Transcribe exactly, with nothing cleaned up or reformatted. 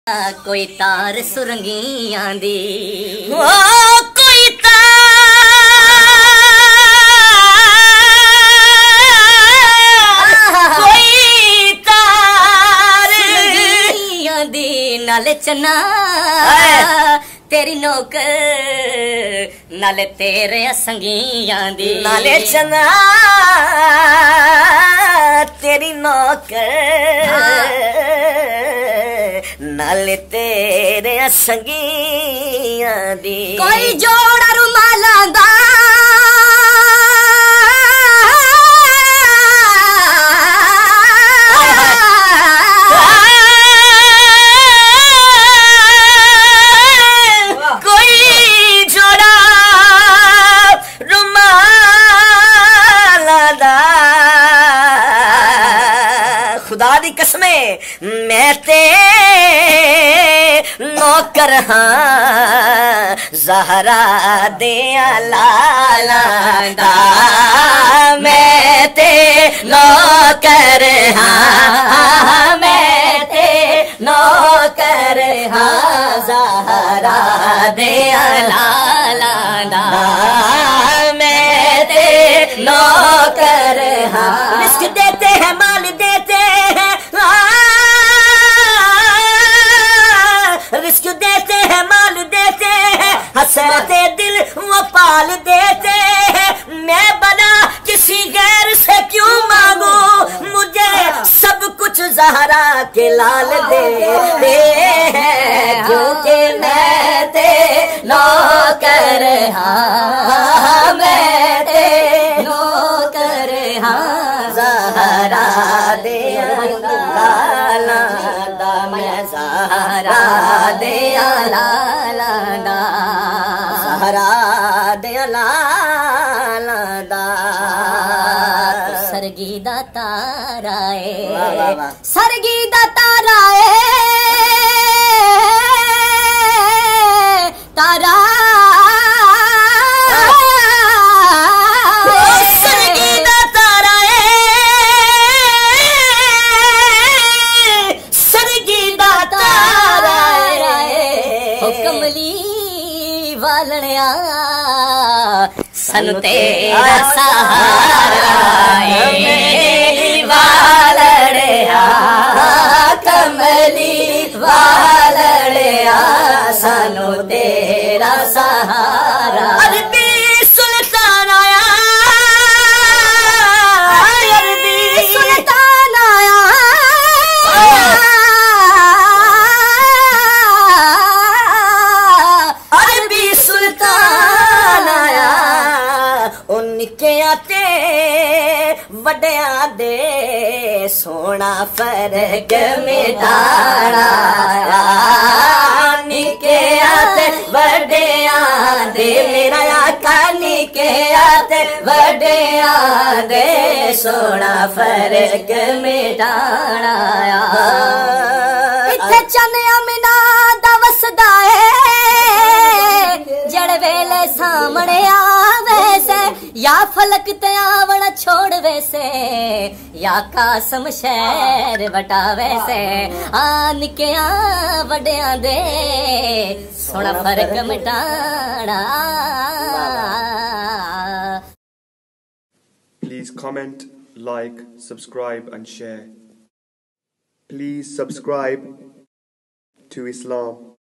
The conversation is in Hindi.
कोई तार सुरंगियां दी ओ कोई तार कोई तार सुरंगियां दी नाले चना तेरी नौकर नाले तेरे संगियां दी नाले चना तेरी नौकर नाले तेरे संगियां दी कोई जोड़ा रुमाला दा कोई जोड़ा रुमाला दा खुदा दी कसमे मैं ते नौकर हाँ ज़हरा दे लाला दा मैं ते नौकर हाँ मैं ते नौकर हाँ ज़हरा दे लाला दा मैं ते नौकर हाँ रिस्क देते हैं माल देते हैं रिस्क देते हैं माल देते हैं हसरते दिल वो पाल देते हैं मैं बना किसी गैर से क्यों मांगू मुझे सब कुछ ज़हरा के लाल देते हैं क्योंकि मैं ते नौकर हाँ मैं ते नौकर हाँ ज़हरा दे लाला दा मैं ज़हरा दे लाला दा ज़हरा दे लाला दा सरगी दा तारा है वाह वाह वाह सरगी दा तारा है तारा सरगी दा तारा है सरगी दा तारा है कमली वालणिया सनु तेरा सहारा है वालणिया कमली वालड़िया सनु तेरा सहारा अरबी सुल्तान आया अरबी सुल्तान आया अरबी सुल्तान आया उनके आते वड्डियां दे सोना फर्क मिटाना निके आते वड्डियां दे मेरा आका निके आते वड्डियां दे सोना फर्क मिटाना इत्थे चन अमीना दा वसदा है जड़ वेले सामने आवे से या फलक ते आवण छोड़ वैसे या कासम शहर वटावे से आ निकिया वड्डियां दे सोना फर्क मिटाना Please comment, like, subscribe and share. Please subscribe to Islam.